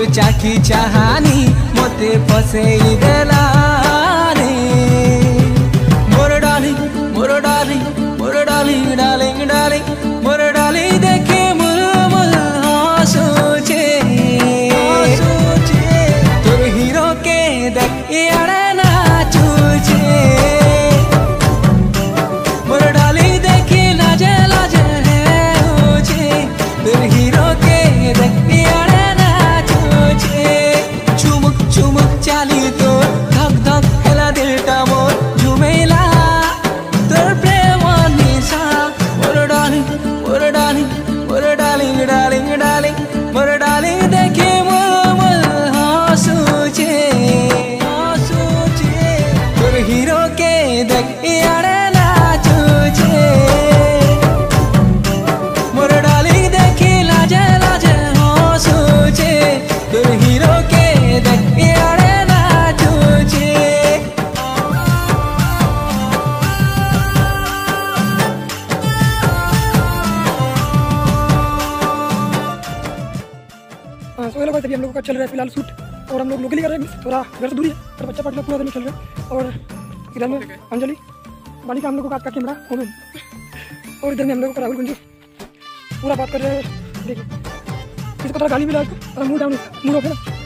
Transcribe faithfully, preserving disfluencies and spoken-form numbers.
चाखी चाहानी मोते फसेई देलानी। मोर डार्लिंग मोर डार्लिंग मोर डार्लिंग डार्लिंग डार्लिंग मोर डार्लिंग देखे मुर मुर हंसुचे तोर हीरो के देख यारे नाचुचे। मोर डार्लिंग देखी लाजे लाजे होचे तोर हीरो के देख यारे नाचुचे। चुमुक चुमुक चाली तो धक धक हेला दिलटा मोर झुमेला तोर प्रेम निशा। मोर डार्लिंग मोर डार्लिंग मोर डार्लिंग डार्लिंग डार्लिंग मोर डार्लिंग देखे मुर मुर हंसुचे हंसुचे तोर हीरो के देख यारे नाचुचे। मोर डार्लिंग देखी लाजे लाजे हंसुचे तोर हीरो के देख यारे नाचुचे। हाँ सो लोग तभी हम लोगों का चल रहा है फिलहाल शूट, और हम लोग लोकली कर रहे हैं, थोड़ा घर से दूरी है पर बच्चा पार्टी पूरा दिन चल रहा है। और इधर में अंजलि बाली का हम लोगों का आपका कैमरा होमेन, और इधर में हम लोगों का राहुल गुंजू पूरा बात कर रहे हैं। देखिए इसको थोड़ा गाली भी लगा, मूड डाउन मूड ऑफ है ना।